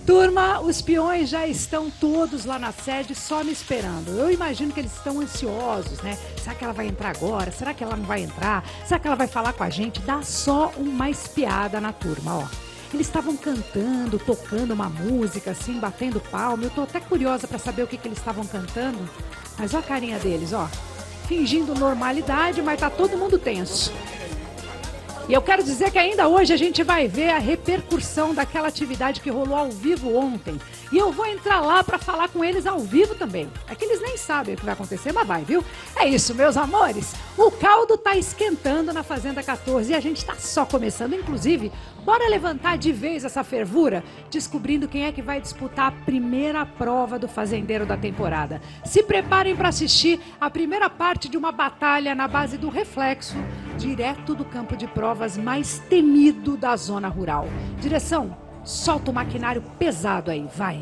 Turma, os peões já estão todos lá na sede só me esperando. Eu imagino que eles estão ansiosos, né? Será que ela vai entrar agora? Será que ela não vai entrar? Será que ela vai falar com a gente? Dá só uma espiada na turma, ó. Eles estavam cantando, tocando uma música, assim, batendo palma. Eu tô até curiosa pra saber o que eles estavam cantando. Mas ó a carinha deles, ó. Fingindo normalidade, mas tá todo mundo tenso. E eu quero dizer que ainda hoje a gente vai ver a repercussão daquela atividade que rolou ao vivo ontem. E eu vou entrar lá para falar com eles ao vivo também. É que eles nem sabem o que vai acontecer, mas vai, viu? É isso, meus amores. O caldo tá esquentando na Fazenda 14 e a gente tá só começando. Inclusive, bora levantar de vez essa fervura, descobrindo quem é que vai disputar a primeira prova do fazendeiro da temporada. Se preparem para assistir a primeira parte de uma batalha na base do reflexo, direto do campo de provas mais temido da zona rural. Direção, solta o maquinário pesado aí, vai.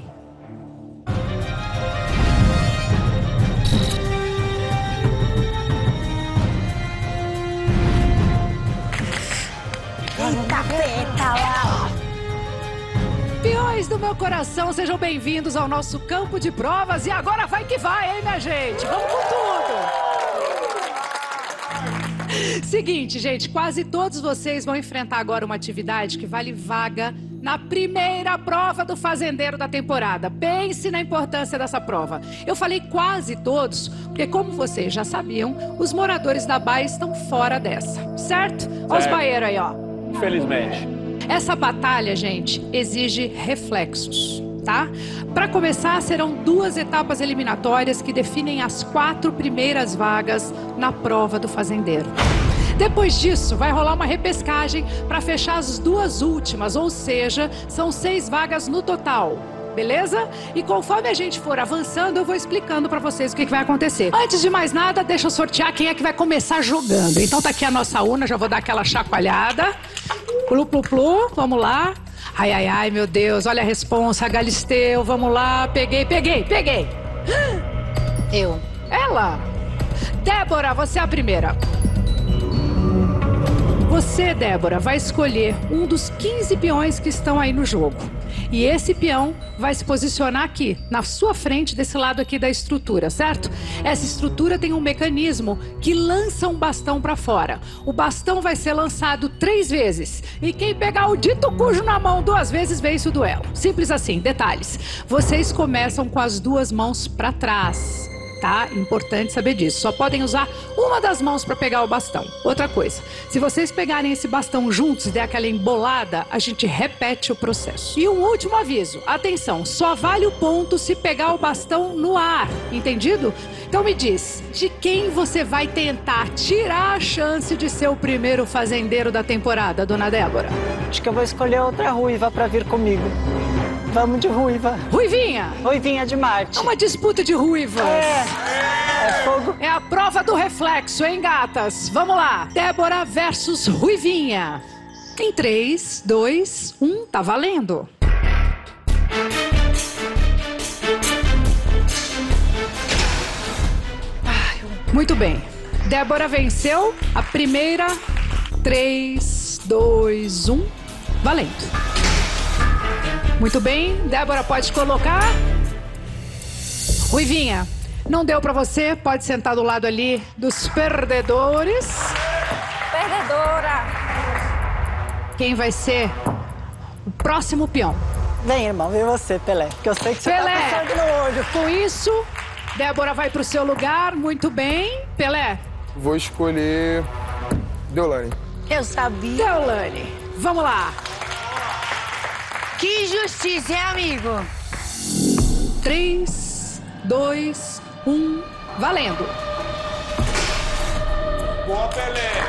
Eita, pétala! Peões do meu coração, sejam bem-vindos ao nosso campo de provas. E agora vai que vai, hein, minha gente? Vamos com tudo! Seguinte, gente, quase todos vocês vão enfrentar agora uma atividade que vale vaga na primeira prova do fazendeiro da temporada. Pense na importância dessa prova. Eu falei quase todos, porque como vocês já sabiam, os moradores da baía estão fora dessa, certo? Olha os baieiros aí, ó. Infelizmente. Essa batalha, gente, exige reflexos, tá? Para começar, serão 2 etapas eliminatórias que definem as 4 primeiras vagas na prova do fazendeiro. Depois disso, vai rolar uma repescagem para fechar as 2 últimas, ou seja, são 6 vagas no total. Beleza? E conforme a gente for avançando, eu vou explicando pra vocês o que vai acontecer. Antes de mais nada, deixa eu sortear quem é que vai começar jogando. Então tá aqui a nossa urna, já vou dar aquela chacoalhada. Plu, plu, plu, vamos lá. Ai, ai, ai, meu Deus, olha a responsa, Galisteu, vamos lá. Peguei. Eu. Ela. Débora, você é a primeira. Você, Débora, vai escolher um dos 15 peões que estão aí no jogo. E esse peão vai se posicionar aqui, na sua frente, desse lado aqui da estrutura, certo? Essa estrutura tem um mecanismo que lança um bastão para fora. O bastão vai ser lançado 3 vezes. E quem pegar o dito cujo na mão 2 vezes vence o duelo. Simples assim, detalhes. Vocês começam com as 2 mãos para trás. Tá? Importante saber disso. Só podem usar uma das mãos para pegar o bastão. Outra coisa, se vocês pegarem esse bastão juntos e der aquela embolada, a gente repete o processo. E um último aviso, atenção, só vale o ponto se pegar o bastão no ar, entendido? Então me diz, de quem você vai tentar tirar a chance de ser o primeiro fazendeiro da temporada, dona Débora? Acho que eu vou escolher outra ruiva para vir comigo. Vamos de ruiva. Ruivinha! Ruivinha de Marte. É uma disputa de ruivas. É fogo. É a prova do reflexo, hein, gatas? Vamos lá. Débora versus Ruivinha. Em 3, 2, 1, tá valendo. Muito bem. Débora venceu a primeira. 3, 2, 1, valendo. Muito bem, Débora, pode colocar. Ruivinha, não deu pra você, pode sentar do lado ali dos perdedores. Perdedora! Quem vai ser o próximo peão? Vem, irmão, vem você, Pelé. Porque eu sei que você Pelé. tá com sangue no olho. Com isso, Débora vai pro seu lugar, muito bem. Pelé. Vou escolher Deolane. Eu sabia. Deolane, vamos lá. Que justiça, hein, amigo? 3, 2, 1, valendo. Boa, Pelé.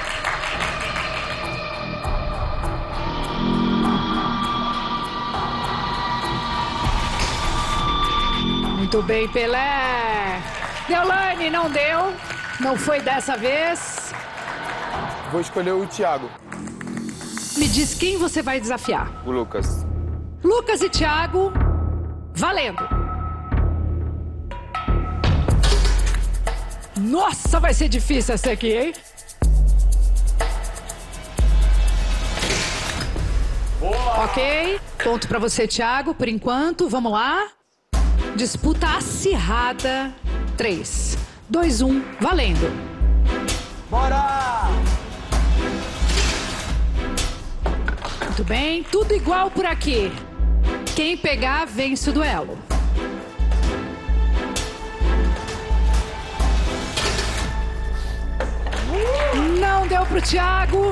Muito bem, Pelé. Deolane, não deu. Não foi dessa vez. Vou escolher o Thiago. Me diz quem você vai desafiar. O Lucas. Lucas e Thiago, valendo. Nossa, vai ser difícil essa aqui, hein? Boa! Ok. Ponto pra você, Thiago, por enquanto. Vamos lá. Disputa acirrada. 3, 2, 1, valendo. Bora! Muito bem, tudo igual por aqui. Quem pegar, vence o duelo. Não deu pro Thiago.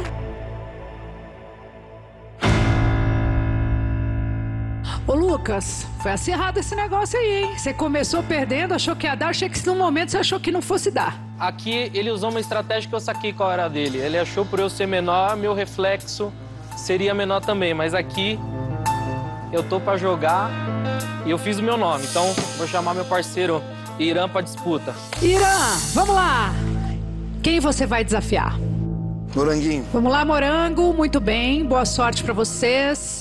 Ô, Lucas, foi acirrado esse negócio aí, hein? Você começou perdendo, achou que ia dar, achei que no momento você achou que não fosse dar. Aqui ele usou uma estratégia que eu saquei qual era dele. Ele achou por eu ser menor, meu reflexo seria menor também. Mas aqui eu tô pra jogar e eu fiz o meu nome. Então vou chamar meu parceiro Irã pra disputa. Irã, vamos lá. Quem você vai desafiar? Moranguinho. Vamos lá, Morango. Muito bem, boa sorte pra vocês.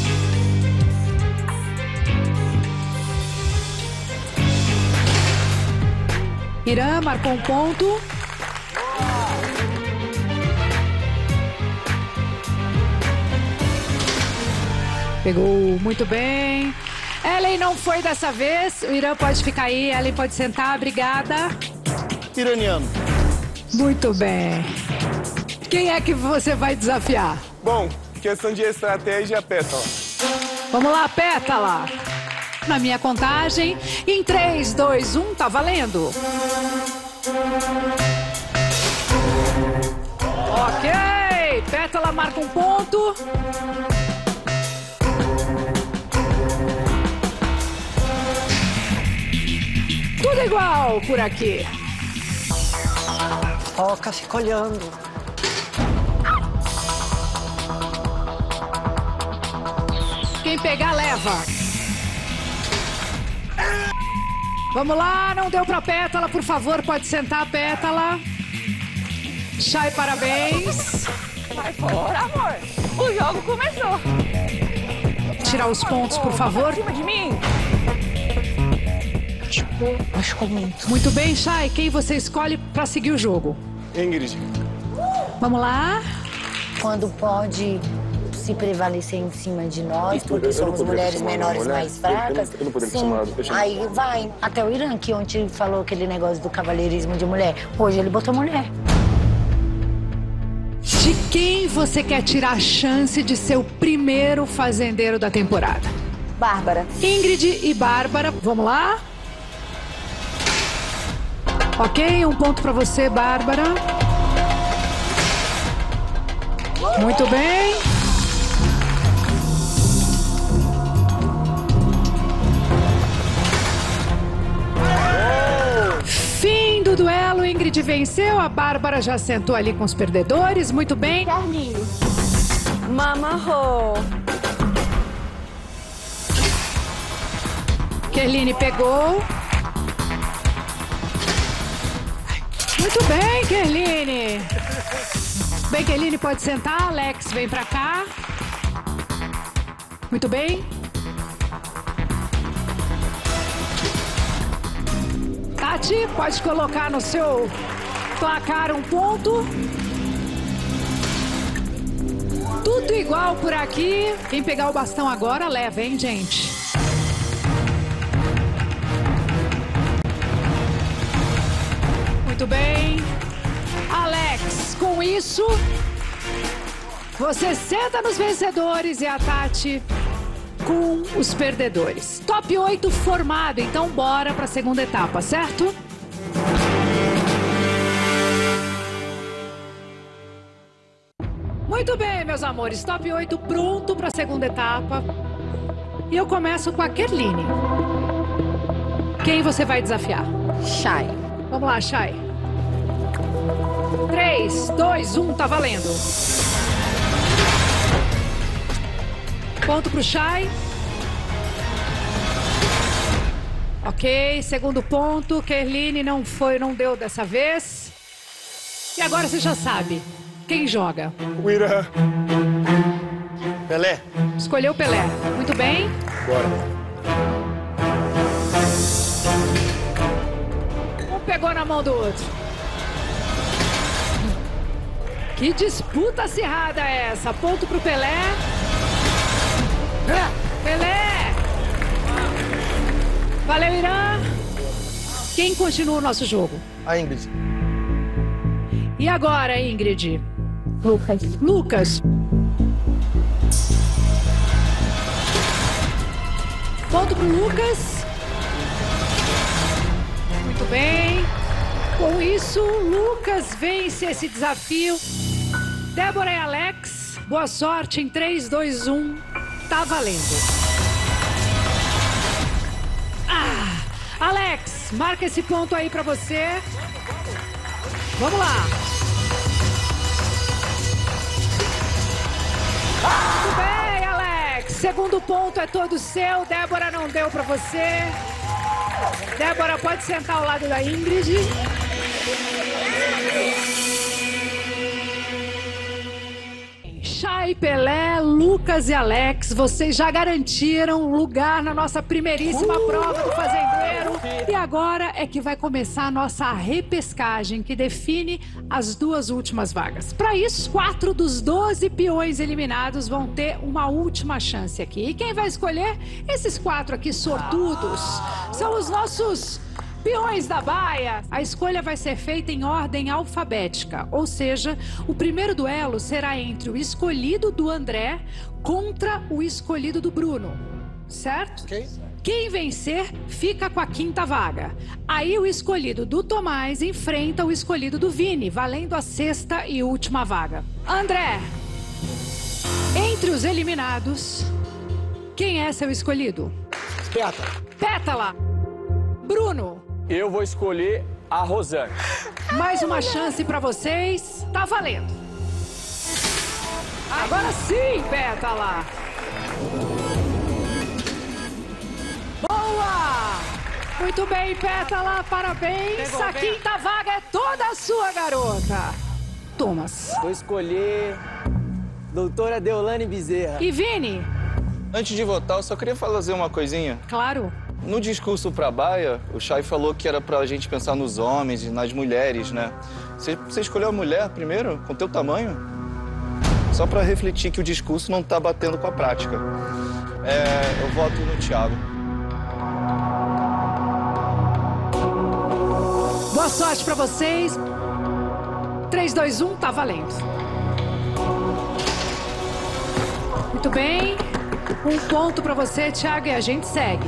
Irã marcou um ponto. Pegou muito bem. Ellen não foi dessa vez. O Irã pode ficar aí. Ellen pode sentar. Obrigada. Iraniano. Muito bem. Quem é que você vai desafiar? Bom, questão de estratégia, Pétala. Vamos lá, Pétala. Na minha contagem, em 3, 2, 1, tá valendo. Ok, Pétala marca um ponto. Tudo igual por aqui. Foca, fica olhando. Quem pegar, leva. Vamos lá, não deu pra Pétala, por favor, pode sentar, Pétala. Chay, parabéns. Vai fora, amor. O jogo começou. Tirar os pontos, por favor. Em cima de mim. Machucou muito. Muito bem, Chay, quem você escolhe pra seguir o jogo? Ingrid. Vamos lá. Quando pode se prevalecer em cima de nós, porque somos mulheres menores mais fracas, sim, aí vai. Até o Irã, que ontem falou aquele negócio do cavalheirismo de mulher, hoje ele botou mulher. De quem você quer tirar a chance de ser o primeiro fazendeiro da temporada? Bárbara. Ingrid e Bárbara, vamos lá? Ok, um ponto pra você, Bárbara. Muito bem. Fim do duelo, Ingrid venceu, a Bárbara já sentou ali com os perdedores, muito bem. Carlinho. Mamarro. Kerline pegou. Muito bem, Kerline. Bem, Kerline pode sentar, Alex vem pra cá. Muito bem. Tati, pode colocar no seu placar um ponto. Tudo igual por aqui. Quem pegar o bastão agora, leva, hein, gente? Muito bem. Alex, com isso, você senta nos vencedores e a Tati com os perdedores. Top 8 formado, então bora para a segunda etapa, certo? Muito bem, meus amores, top 8 pronto para a segunda etapa. E eu começo com a Kerline. Quem você vai desafiar? Chay. Vamos lá, Chay. 3, 2, 1, tá valendo. Ponto pro Chay. Ok, segundo ponto. Kerline não deu dessa vez. E agora você já sabe. Quem joga? O Irã. Pelé. Escolheu Pelé. Muito bem. Bora. Um pegou na mão do outro. Que disputa acirrada é essa? Ponto pro Pelé. Pelé! Valeu, Irã! Quem continua o nosso jogo? A Ingrid. E agora, Ingrid? Lucas. Lucas. Ponto pro Lucas. Muito bem. Com isso, Lucas vence esse desafio. Débora e Alex, boa sorte em 3, 2, 1. Tá valendo. Alex, marca esse ponto aí pra você. Vamos lá. Muito bem, Alex. Segundo ponto é todo seu. Débora não deu pra você. Débora, pode sentar ao lado da Ingrid. Chay, Pelé, Lucas e Alex, vocês já garantiram lugar na nossa primeiríssima prova do Fazendeiro. E agora é que vai começar a nossa repescagem, que define as 2 últimas vagas. Para isso, 4 dos 12 peões eliminados vão ter uma última chance aqui. E quem vai escolher? Esses 4 aqui, sortudos, são os nossos peões da baia. A escolha vai ser feita em ordem alfabética, ou seja, o primeiro duelo será entre o escolhido do André contra o escolhido do Bruno, certo? Ok. Quem vencer fica com a 5ª vaga. Aí o escolhido do Tomás enfrenta o escolhido do Vini, valendo a 6ª e última vaga. André, entre os eliminados, quem é seu escolhido? Pétala. Pétala. Bruno. Eu vou escolher a Rosane. Mais uma chance pra vocês. Tá valendo. Agora sim, Pétala. Boa! Muito bem, Pétala. Parabéns. A 5ª vaga é toda sua, garota. Thomas. Vou escolher doutora Deolane Bezerra. E Vini? Antes de votar, eu só queria fazer uma coisinha. Claro. No discurso pra baia, o Chay falou que era pra gente pensar nos homens e nas mulheres, né? Você escolheu a mulher primeiro, com teu tamanho? Só pra refletir que o discurso não tá batendo com a prática. Eu voto no Thiago. Boa sorte pra vocês. 3, 2, 1, tá valendo. Muito bem. Um ponto pra você, Thiago, e a gente segue.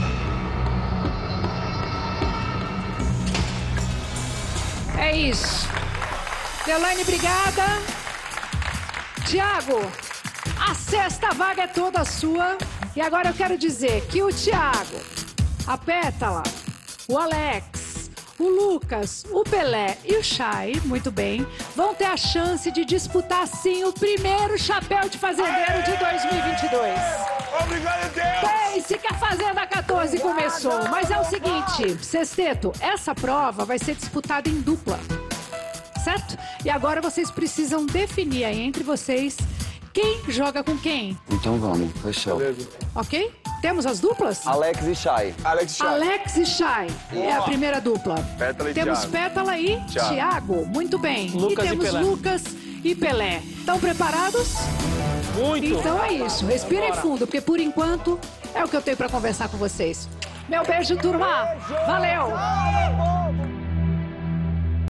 É isso. Deolane, obrigada. Thiago, a 6ª vaga é toda sua. E agora eu quero dizer que o Thiago, a Pétala, o Alex, o Lucas, o Pelé e o Chay, muito bem, vão ter a chance de disputar, sim, o primeiro chapéu de fazendeiro de 2022. Obrigado, Deus! Pense que a Fazenda 14 começou, mas é o seguinte, Sexteto, essa prova vai ser disputada em dupla, certo? E agora vocês precisam definir aí entre vocês quem joga com quem. Então vamos, fechou. Beleza. Ok? Temos as duplas? Alex e Chay. Alex Chay. Alex e Chay é a primeira dupla. Pétala e Temos Thiago. Pétala e Thiago. Thiago. Muito bem. Lucas e e temos Pelé. Lucas e Pelé. Estão preparados? Muito. Então é isso. Respirem fundo, porque por enquanto é o que eu tenho para conversar com vocês. Meu beijo, turma. Valeu!